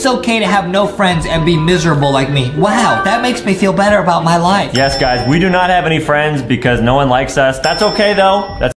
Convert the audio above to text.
It's okay to have no friends and be miserable like me. Wow, that makes me feel better about my life. Yes, guys, we do not have any friends because no one likes us. That's okay, though. That's